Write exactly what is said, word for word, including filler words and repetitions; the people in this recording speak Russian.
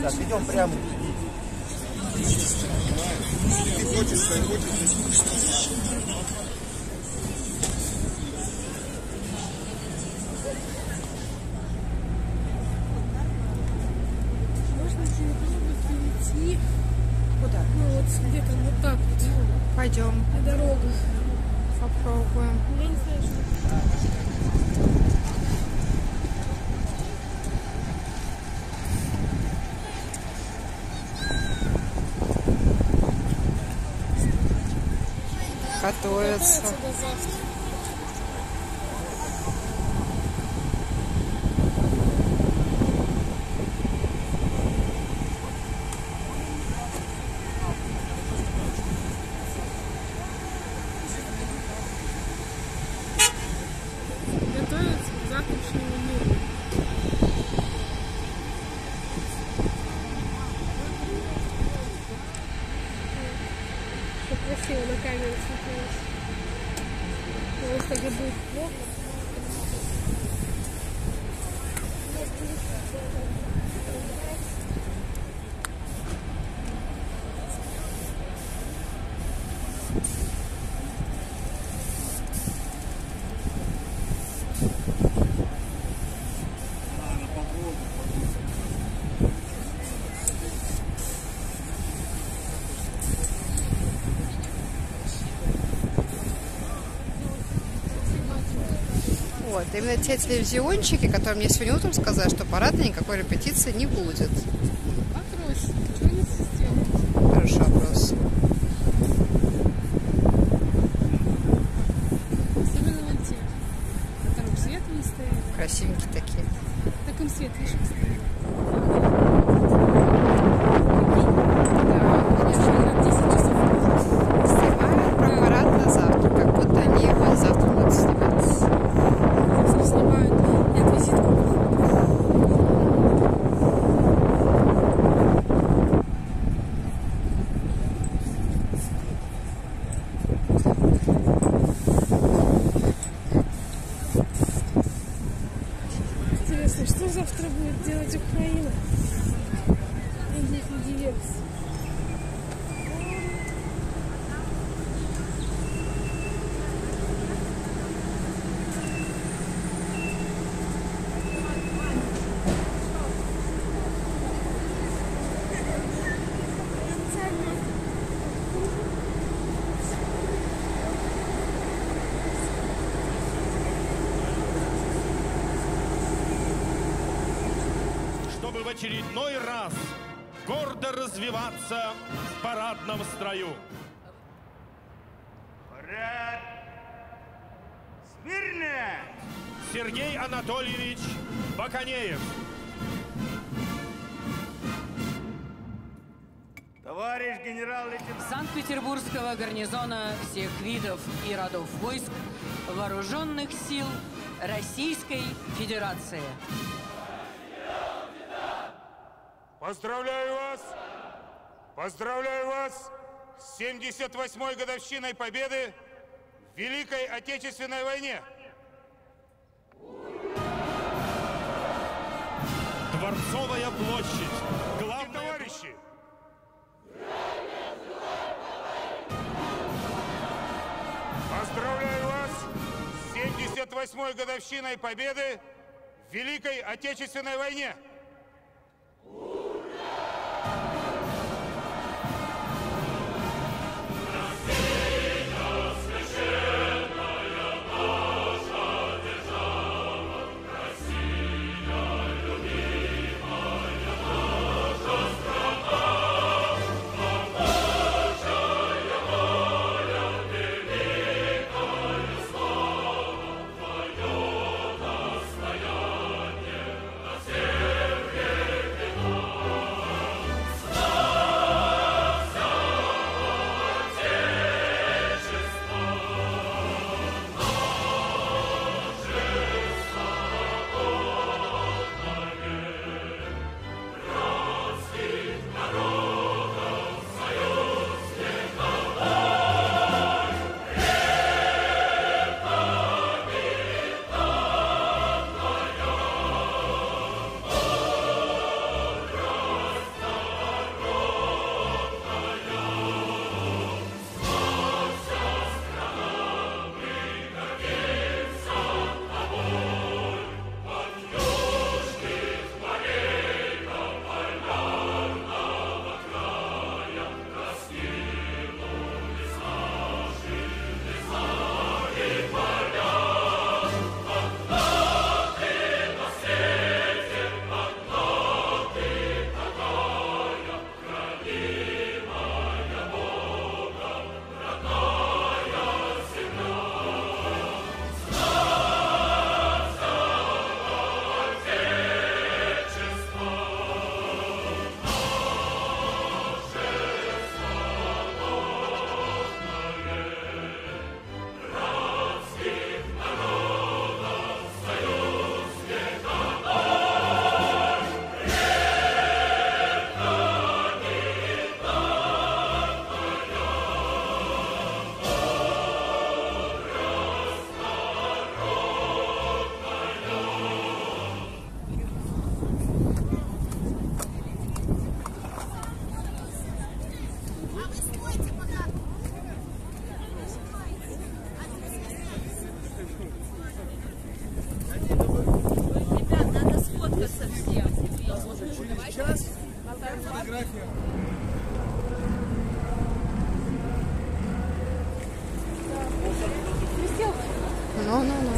Так, идем прямо. Куда? Ну вот где-то вот так вот. Пойдем. На дорогах. Попробуем. Я не знаю, что. Готовятся. Готовятся до завтра. Готовятся к завтрашнему миру. Как красиво на камеру смотрелось. Потому что как будет плохо. Вот, именно те телевизионщики, которые мне сегодня утром сказали, что парада никакой репетиции не будет. Вопрос. Что они сделают? Хороший вопрос. Особенно вон те, которым свет не стоит. Красивенькие такие. Так им свет лишь стоит. Снимают про парад на завтра, как будто они его завтра будут снимать. Снимают и от визитку. Интересно, что завтра будет делать Украина? Или удивился? Чтобы в очередной раз гордо развиваться в парадном строю. Парад! Смирно! Сергей Анатольевич Баканеев. Товарищ генерал-лейтенант! Санкт-Петербургского гарнизона всех видов и родов войск Вооруженных сил Российской Федерации. Поздравляю вас! Поздравляю вас с семьдесят восьмой годовщиной Победы в Великой Отечественной войне! Дворцовая площадь. Главное... Товарищи! Поздравляю вас с семьдесят восьмой годовщиной Победы в Великой Отечественной войне! Yeah. Ну-ну-ну.